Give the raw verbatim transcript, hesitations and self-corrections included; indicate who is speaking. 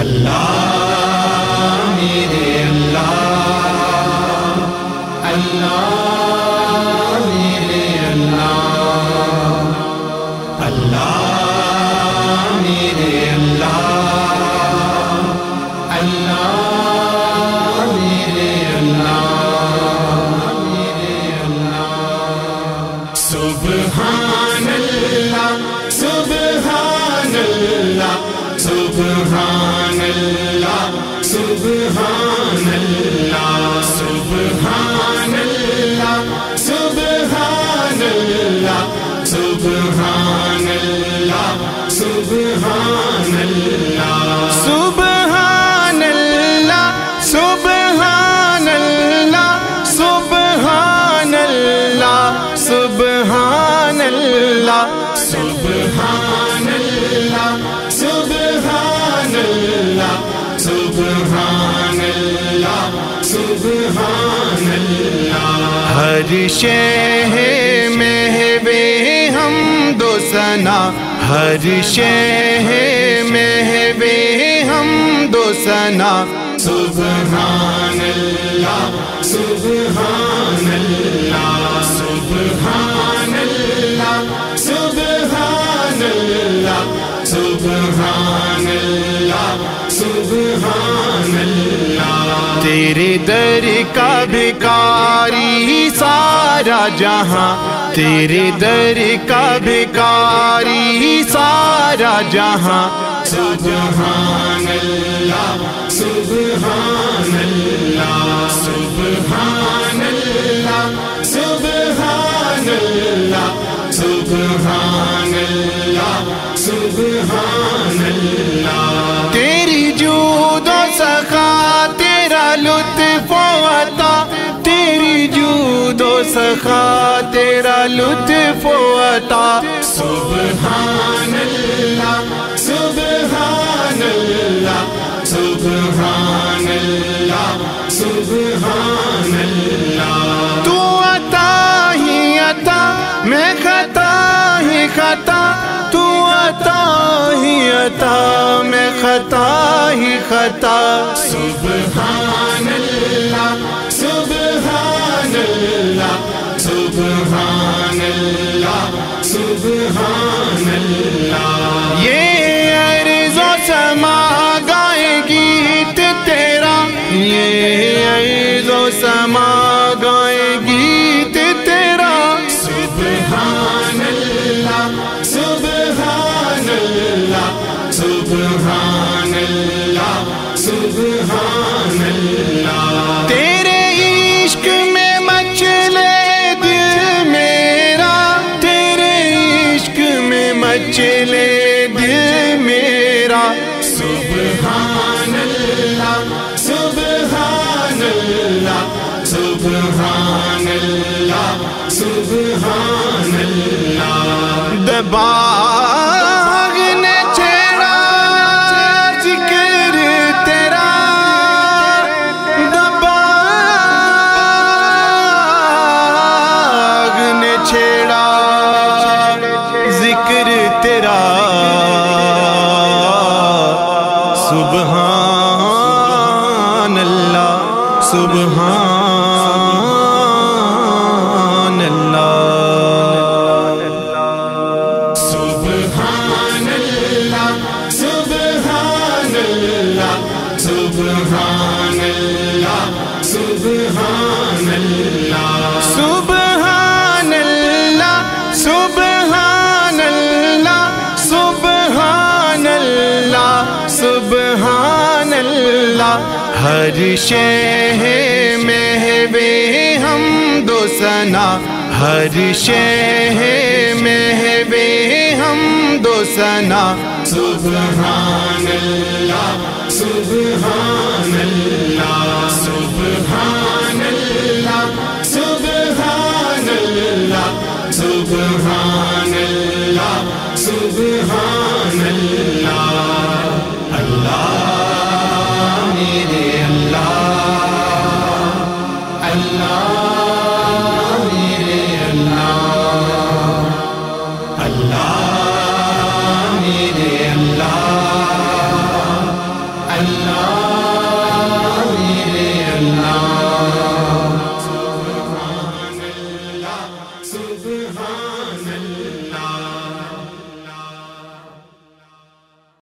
Speaker 1: اللہ میرے اللہ، اللہ میرے اللہ، اللہ میرے اللہ، اللہ میرے اللہ، میرے اللہ۔ سبحان اللہ سبحان اللہ سبحان اللہ سبحان اللہ سبحان اللہ سبحان اللہ سبحان اللہ سبحان اللہ سبحان اللہ سبحان اللہ سبحان اللہ سبحان اللہ سبحان اللہ سبحان اللہ سبحان اللہ سبحان اللہ۔ ہر شے میں بے حمد و ثنا، ہر شے میں بے حمد و ثنا، سبحان اللہ سبحان اللہ سبحان اللہ سبحان اللہ سبحان اللہ سبحان اللہ۔ تیرے در کا بھکاری سارا جہاں، تیرے در کا بھکاری سارا جہاں، سبحان اللہ سبحان اللہ سبحان اللہ سبحان اللہ سبحان اللہ سبحان اللہ۔ تیری جود و سخا، تیرا لطف و عطا، تیری جود و سخا، تیرا لطف و عطا، سبحان اللہ سبحان اللہ سبحان اللہ سبحان اللہ۔ تو عطا ہی عطا، میں خطا ہی خطا، تو عطا ہی عطا، میں خطا ہی خطا، سبحان اللہ سبحان اللہ سبحان اللہ سبحان اللہ۔ یہ عرض و سما گائے گیت تیرا، یہ عرض و سما گائے گیت تیرا، سبحان اللہ سبحان اللہ سبحان اللہ سبحان اللہ۔ تیرے عشق میں مچلے دل میرا، تیرے عشق میں مچلے دل میرا، سبحان اللہ سبحان اللہ سبحان اللہ سبحان اللہ۔ دباغ نے چھیڑا ذکر تیرا، دباغ نے چھیڑا ذکر تیرا، سبحان اللہ سبحان اللہ سبحان اللہ سبحان اللہ سبحان اللہ سبحان اللہ سبحان اللہ سبحان اللہ سبحان اللہ سبحان اللہ۔ ہر شے میں بے حمد و ثنا، ہر شے میں بے حمد و ثنا، سبحان اللہ سبحان اللہ سبحان اللہ سبحان اللہ سبحان اللہ سبحان اللہ۔ اللہ میرے اللہ، اللہ میرے اللہ، اللہ میرے اللہ، اللہ